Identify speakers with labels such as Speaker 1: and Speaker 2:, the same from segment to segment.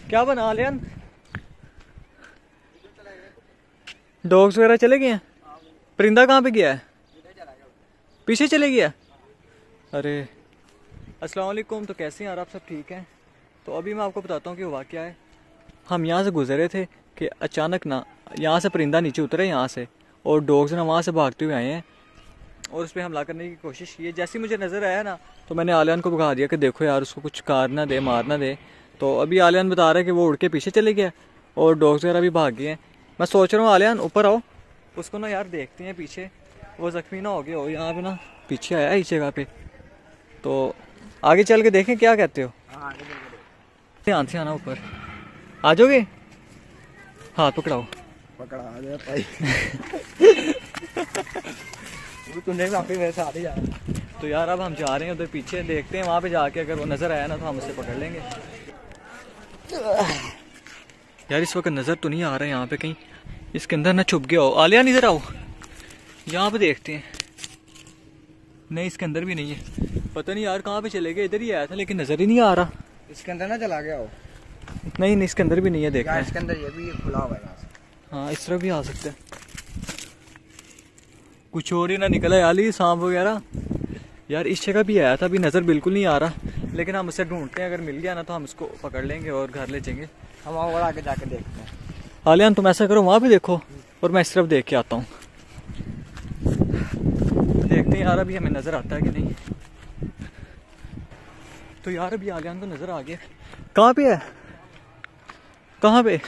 Speaker 1: क्या बना लिया? डॉग्स वगैरह चले गए हैं? परिंदा कहाँ पे गया है? पीछे चले गया? अरे अस्सलाम वालेकुम। तो कैसे हैं यार आप सब? ठीक हैं? तो अभी मैं आपको बताता हूँ कि हुआ क्या है। हम यहाँ से गुजरे थे कि अचानक ना यहाँ से परिंदा नीचे उतरे यहाँ से, और डॉग्स ना वहाँ से भागते हुए आए हैं और उस पर हमला करने की कोशिश की है। जैसे मुझे नज़र आया ना तो मैंने आलियान को भगा दिया कि देखो यार उसको कुछ कार ना दे, मार ना दे। तो अभी आलियान बता रहा है कि वो उड़ के पीछे चले गया और डॉग्स वगैरह भी भाग गए हैं। मैं सोच रहा हूँ आलियान ऊपर आओ, उसको ना यार देखते हैं पीछे वो ज़ख्मी ना हो गया हो। यहाँ पे ना पीछे आया इस जगह पे, तो आगे चल के देखें क्या कहते हो। ध्यान से आना ऊपर। आ जाओगे? हाथ पकड़ाओ।
Speaker 2: पकड़ा दे भाई। तूने वापस मेरे साथ ही जाना।
Speaker 1: तो यार अब हम जा रहे हैं उधर पीछे, देखते हैं वहाँ पे जाके अगर वो नज़र आया ना तो हम उसे पकड़ लेंगे। यार इस वक्त नज़र तो नहीं आ रहा है यहाँ पे कहीं, इसके अंदर ना छुप गया हो। आलियान इधर आओ, यहाँ पे देखते हैं। नहीं इसके अंदर भी नहीं है, पता नहीं यार कहाँ पे चले गए। इधर ही आया था लेकिन नज़र ही नहीं आ रहा।
Speaker 2: इसके अंदर ना चला गया हो?
Speaker 1: नहीं नहीं इसके अंदर भी नहीं है, देखना है।
Speaker 2: इसके अंदर ये भी खुला हुआ है।
Speaker 1: हाँ इस तरफ भी आ सकता है, कुछ और ही ना निकला यार ये सांप वगैरह। यार इस जगह भी आया था, अभी नज़र बिल्कुल नहीं आ रहा, लेकिन हम उसे ढूंढते हैं। अगर मिल गया ना तो हम उसको पकड़ लेंगे और घर ले जाएंगे।
Speaker 2: हम और आगे जाके देखते हैं।
Speaker 1: आलियान तुम ऐसा करो, वहाँ भी देखो और मैं इस तरफ देख के आता हूँ। देखते हैं यार अभी हमें नज़र आता है कि नहीं। तो यार अभी आलियान को नज़र आ गया। कहाँ पे है? कहाँ पे?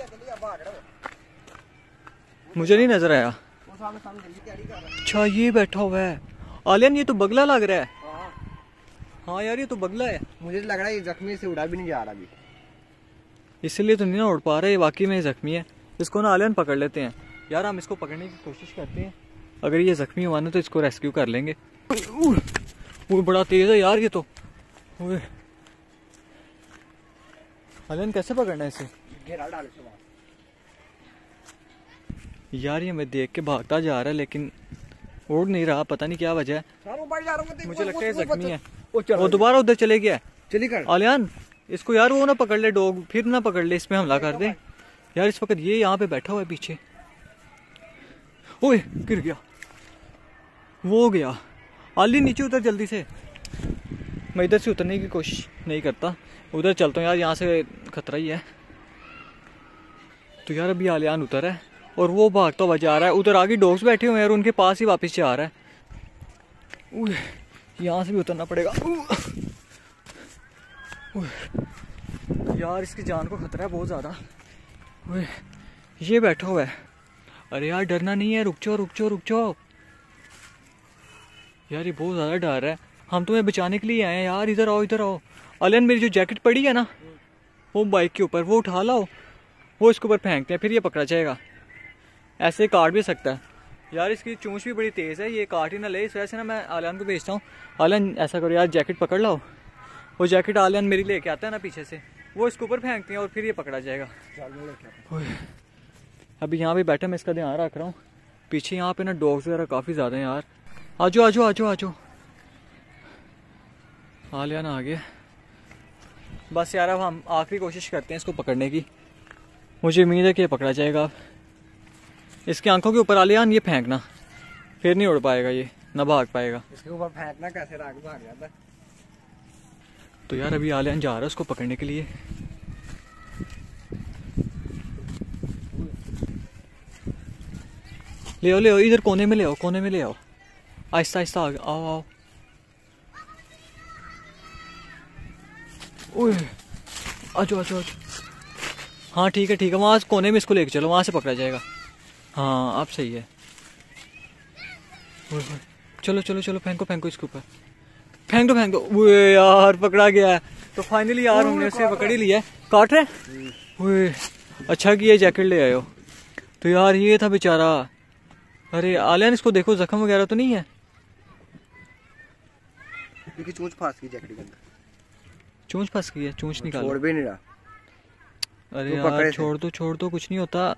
Speaker 1: मुझे नहीं नज़र आया। अच्छा ये बैठा हुआ है। आलियान ये तो बगला लग रहा है। हाँ यार ये तो बगला है।
Speaker 2: मुझे लग रहा है ये जख्मी से उड़ा भी नहीं जा रहा अभी,
Speaker 1: इसलिए तो नहीं ना उड़ पा रहा है। वाकई में जख्मी है। इसको ना आलियान पकड़ लेते हैं यार, हम इसको पकड़ने की कोशिश करते हैं। अगर ये जख्मी हुआ ना तो इसको रेस्क्यू कर लेंगे। वो बड़ा तेज है यार ये तो। आलियान कैसे पकड़ना है इसे?
Speaker 2: घेरा डाल इसे।
Speaker 1: यार ये मैं देख के भागता जा रहा है लेकिन उड़ नहीं रहा, पता नहीं क्या वजह है। मुझे लगता है जख्मी है। वो दोबारा उधर चले गया।
Speaker 2: चली कर
Speaker 1: आलियान इसको यार वो ना पकड़ ले, डॉग फिर ना पकड़ ले, इसमें हमला कर दे। यार इस वक्त ये यहाँ पे बैठा हुआ है पीछे। ओए गिर गया, वो हो गया। आली नीचे उतर जल्दी से। मैं इधर से उतरने की कोशिश नहीं करता, उधर चलता हूँ यार, यहाँ से खतरा ही है। तो यार अभी आलियान उतर है और वो भागता हुआ जा रहा है। उधर आगे डॉग्स बैठे हुए हैं और उनके पास ही वापस से आ रहा है। यहाँ से भी उतरना पड़ेगा। यार इसकी जान को खतरा है बहुत ज़्यादा। ये बैठा हुआ है। अरे यार डरना नहीं है, रुक जाओ रुक जाओ रुक जाओ। यार ये बहुत ज़्यादा डर रहा है, हम तुम्हें बचाने के लिए आए हैं यार। इधर आओ इधर आओ। आलियान मेरी जो जैकेट पड़ी है ना वो बाइक के ऊपर, वो उठा लाओ, वो इसके ऊपर फेंकते हैं, फिर ये पकड़ा जाएगा। ऐसे काट भी सकता है यार, इसकी चूंच भी बड़ी तेज़ है, ये काट ही ना ले। इस वजह से ना मैं आलियान को भेजता हूँ। आलियान ऐसा करो यार, जैकेट पकड़ लाओ। वो जैकेट आलियान मेरी लेके आता है ना पीछे से, वो इसके ऊपर फेंकते हैं और फिर ये पकड़ा जाएगा। अभी यहाँ पे बैठा, मैं इसका ध्यान रख रहा हूँ। पीछे यहाँ पे ना डॉग्स वगैरह काफ़ी ज़्यादा हैं यार। आजो आजो आजो आजो। आलियान आ गया। बस यार अब हम आखिरी कोशिश करते हैं इसको पकड़ने की। मुझे उम्मीद है कि ये पकड़ा जाएगा। अब इसकी आंखों के ऊपर आलियान ये फेंकना, फिर नहीं उड़ पाएगा ये, ना भाग पाएगा।
Speaker 2: इसके ऊपर फेंकना कैसे राग भाग जाता है।
Speaker 1: तो यार अभी आलियान जा रहा है उसको पकड़ने के लिए। ले आओ ले आओ, इधर कोने में ले आओ, कोने में ले आओ। आहिस्ता आहिस्ता आओ आओ। ओए आजो आजो आजो। हाँ ठीक है वहाँ कोने में इसको लेके चलो, वहाँ से पकड़ा जाएगा। हाँ अब सही है। चलो चलो चलो, फेंको फेंको इसके ऊपर, फेंक दो। वो यार पकड़ा गया है। तो फाइनली यार हमने उसे पकड़ ही लिया है। काट रहे? अच्छा कि ये जैकेट ले आए हो। तो यार ये था बेचारा। अरे आलियान इसको देखो, जख्म वगैरह तो नहीं है?
Speaker 2: चोंच फंस गई जैकेट के अंदर।
Speaker 1: चोंच फंस गई है? चोंच निकालो।
Speaker 2: छोड़ भी नहीं रहा।
Speaker 1: अरे यार छोड़ दो कुछ नहीं होता।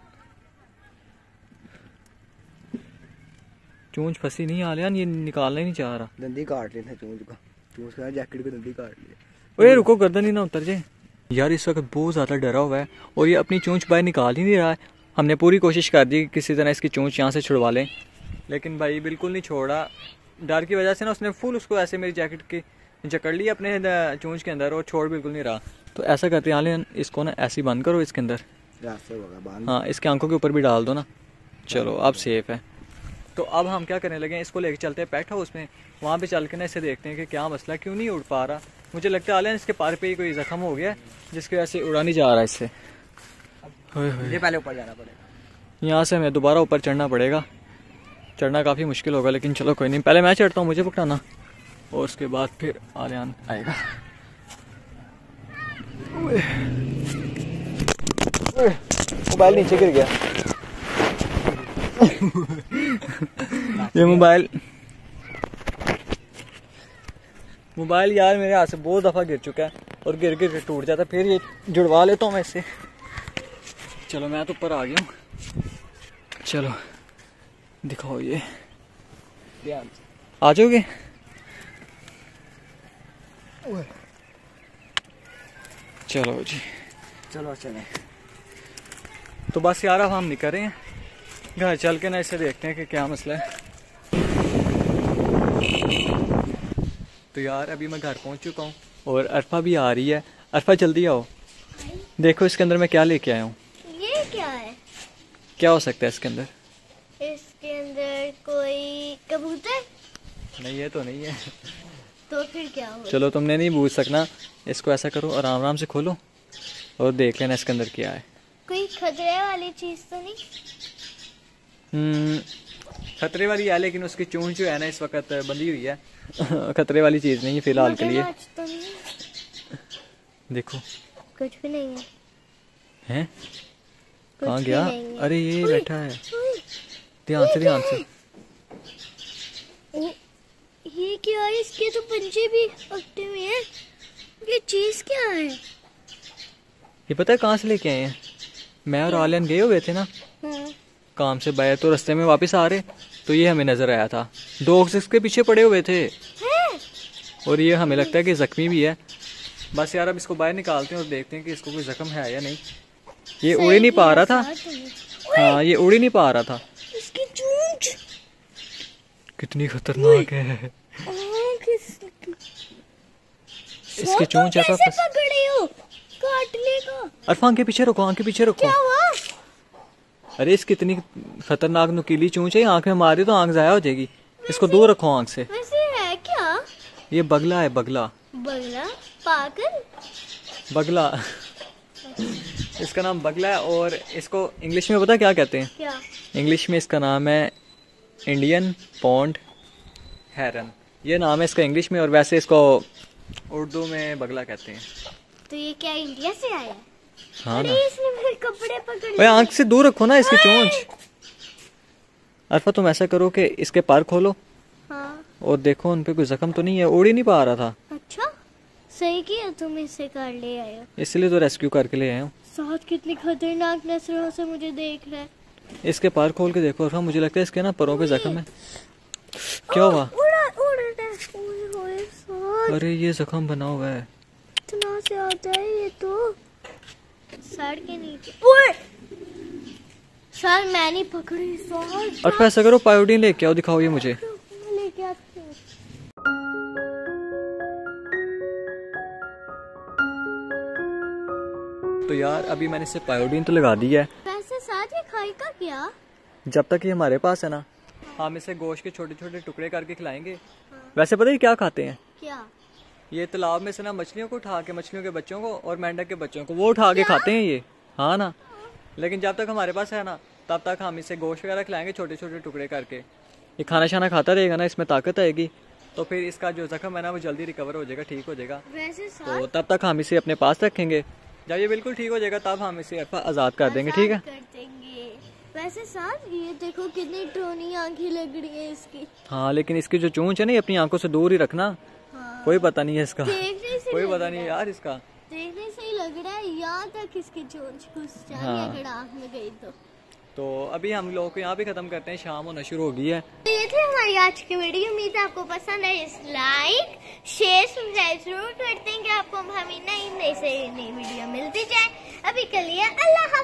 Speaker 1: चोंच फंसी नहीं आलियान, ये निकालना ही नहीं चाह रहा।
Speaker 2: दंदी काट रहे थे चोंच का, चोंच का जैकेट को दंदी काट लिया।
Speaker 1: ओए रुको, गर्दन ही ना उतर जाए। यार इस वक्त बहुत ज़्यादा डरा हुआ है और ये अपनी चोंच बाहर निकाल ही नहीं रहा है। हमने पूरी कोशिश कर दी किसी तरह इसकी चोंच यहाँ से छुड़वा लें, लेकिन भाई बिल्कुल नहीं छोड़ा। डर की वजह से ना उसने फुल उसको ऐसे मेरी जैकेट की जकड़ ली अपने चोंच के अंदर और छोड़ बिल्कुल नहीं रहा। तो ऐसा करते हैं इसको ना ऐसे ही बंद करो इसके अंदर। हाँ, इसके आंखों के ऊपर भी डाल दो ना। चलो अब सेफ है। तो अब हम क्या करने लगे हैं, इसको लेके चलते हैं पेट हाउस में। वहाँ पे चल के ना इसे देखते हैं कि क्या मसला है, क्यों नहीं उड़ पा रहा। मुझे लगता है आलियान इसके पार पे ही कोई जख्म हो गया है जिसकी वजह से उड़ा नहीं जा रहा इससे।
Speaker 2: ये पहले ऊपर जाना पड़ेगा,
Speaker 1: यहाँ से हमें दोबारा ऊपर चढ़ना पड़ेगा। चढ़ना काफ़ी मुश्किल होगा, लेकिन चलो कोई नहीं, पहले मैं चढ़ता हूँ, मुझे पकड़ाना और उसके बाद फिर आलियान आएगा। मोबाइल नीचे गिर गया। ये मोबाइल यार मेरे हाथ से बहुत दफ़ा गिर चुका है और गिर गिर के टूट जाता है। फिर ये जुड़वा लेता हूँ मैं इससे। चलो मैं तो ऊपर आ गया हूँ। चलो दिखाओ, ये आ जाओगे? चलो जी,
Speaker 2: चलो चले।
Speaker 1: तो बस यार अब हम निकल रहे हैं घर। चल के ना इसे देखते हैं कि क्या मसला है। तो यार अभी मैं घर पहुंच चुका हूँ और अरफा भी आ रही है। अरफा जल्दी आओ, देखो इसके अंदर मैं क्या लेके आया हूँ।
Speaker 3: ये क्या है?
Speaker 1: क्या हो सकता है इसके अंदर?
Speaker 3: इसके अंदर कोई कबूतर?
Speaker 1: नहीं, ये तो नहीं है।
Speaker 3: तो फिर क्या हो?
Speaker 1: चलो तुमने नहीं पूछ सकना। इसको ऐसा करो, आराम आराम से खोलो और देख लेना इसके अंदर क्या है।
Speaker 3: कोई खतरे वाली चीज तो नहीं?
Speaker 1: खतरे वाली है, लेकिन उसकी चोंच जो है ना इस वक्त बंधी हुई है। खतरे वाली चीज़ नहीं है फिलहाल के लिए।
Speaker 3: तो नहीं?
Speaker 1: देखो
Speaker 3: कुछ भी नहीं है।
Speaker 1: हैं?
Speaker 3: कुछ
Speaker 1: कहाँ
Speaker 3: भी
Speaker 1: गया?
Speaker 3: नहीं है।
Speaker 1: अरे ये
Speaker 3: ओए,
Speaker 1: बैठा है।
Speaker 3: ओए,
Speaker 1: ध्यान से, ध्यान से।
Speaker 3: ये क्या है? इसके तो पंजे भी अकटे हुए हैं। ये चीज क्या है?
Speaker 1: ये पता है कहाँ से लेके आए हैं? मैं और आलियान गए हुए थे ना
Speaker 3: हाँ।
Speaker 1: काम से बाहर, तो रास्ते में वापस आ रहे तो ये हमें नजर आया था। डॉग्स इसके पीछे पड़े हुए थे
Speaker 3: है?
Speaker 1: और ये हमें लगता है कि जख्मी भी है। बस यार अब इसको बाहर निकालते हैं और देखते हैं कि इसको कोई जख्म है या नहीं। ये उड़ ही नहीं पा रहा था। हाँ, ये उड़ ही नहीं पा रहा था।
Speaker 3: इसकी चोंच
Speaker 1: कितनी खतरनाक है इसकी चोंच।
Speaker 3: कैसे पकड़े हो? काट लेगा।
Speaker 1: अरफा आंखें पीछे रखो, आंखें पीछे रखो।
Speaker 3: क्या हुआ?
Speaker 1: अरे इसकी इतनी खतरनाक नुकीली चोंच है, आंख में मारी तो आंख जाया हो जाएगी। इसको दूर रखो आंख से।
Speaker 3: वैसे है क्या?
Speaker 1: ये बगला है, बगला।
Speaker 3: बगला? पागल?
Speaker 1: बगला इसका नाम बगला है और इसको इंग्लिश में पता है क्या कहते हैं?
Speaker 3: क्या?
Speaker 1: इंग्लिश में इसका नाम है इंडियन पॉन्ड हेरन। ये नाम है इसका इंग्लिश में, और वैसे इसको उर्दू में बगला कहते हैं।
Speaker 3: तो ये क्या इंडिया से आया है?
Speaker 1: हाँ
Speaker 3: अरे
Speaker 1: ना।
Speaker 3: इसने मेरे कपड़े पकड़
Speaker 1: ओए
Speaker 3: लिए।
Speaker 1: आंख से दूर रखो ना इसकी चोंच। अरफा तुम ऐसा करो कि इसके पैर खोलो
Speaker 3: हाँ।
Speaker 1: और देखो उन पे कोई जख्म तो नहीं है। उड़ ही नहीं पा रहा था,
Speaker 3: अच्छा, सही किया तुम इसे कर ले आए हो।
Speaker 1: इसलिए तो रेस्क्यू करके ले आया हूँ।
Speaker 3: साथ कितनी खतरनाक नजरों से मुझे देख रहा है।
Speaker 1: इसके पैर खोल के देखो अरफा, मुझे लगता है इसके ना पैरों पे जख्म है। क्या हुआ?
Speaker 3: उड़ा उड़ा ओए होए साथ
Speaker 1: अरे ये जख्म बना हुआ है।
Speaker 3: इतना से आता है ये तो सर के नीचे। ओए सर मैंने पकड़ी साथ।
Speaker 1: अरफा ऐसा करो पायोडीन लेके आओ, दिखाओ ये मुझे।
Speaker 3: मैं लेके आती हूँ।
Speaker 1: तो यार अभी मैंने इसे पायोडीन तो लगा दी है।
Speaker 3: वैसे साथ ये खाएगा क्या?
Speaker 1: जब तक ये हमारे पास है ना, हम इसे गोश्त के छोटे छोटे टुकड़े करके खिलाएंगे। वैसे पता है क्या खाते हैं?
Speaker 3: क्या?
Speaker 1: ये तालाब में से ना मछलियों को उठा के, मछलियों के बच्चों को और मेंढक के बच्चों को वो उठा के खाते हैं ये। हाँ ना, लेकिन जब तक हमारे पास है ना तब तक हम इसे गोश्त वगैरह खिलाएंगे छोटे छोटे टुकड़े करके। ये खाना शाना खाता रहेगा ना, इसमें ताकत आएगी, तो फिर इसका जो जख्म है ना वो जल्दी रिकवर हो जाएगा, ठीक हो जाएगा।
Speaker 3: वैसे
Speaker 1: तो तब तक हम इसे अपने पास रखेंगे। जब ये बिल्कुल ठीक हो जाएगा तब हम इसे आज़ाद कर देंगे, ठीक है?
Speaker 3: कर देंगे। वैसे साथ ये देखो कितनी टोनी आंखें लग रही है इसकी।
Speaker 1: हाँ, लेकिन इसकी जो चोंच है ना ये अपनी आंखों से दूर ही रखना।
Speaker 3: हाँ।
Speaker 1: कोई पता नहीं है इसका,
Speaker 3: देखने से
Speaker 1: कोई
Speaker 3: लग
Speaker 1: पता
Speaker 3: रहा
Speaker 1: नहीं है
Speaker 3: है।
Speaker 1: यार इसका।
Speaker 3: देखने से ही लग रहा है यहाँ तक इसकी चोंच घुस जाएगी
Speaker 1: हाँ।
Speaker 3: अगर आँख में गई तो।
Speaker 1: तो अभी हम लोग को यहाँ पे ख़त्म करते हैं, शाम होना शुरू हो गई है।
Speaker 3: तो ये थी हमारी आज की वीडियो। उम्मीद है आपको पसंद है। इस लाइक शेयर सब्सक्राइब जरूर करते हैं कि आपको हमें नई से नई वीडियो मिलती जाए। अभी के लिए अल्लाह।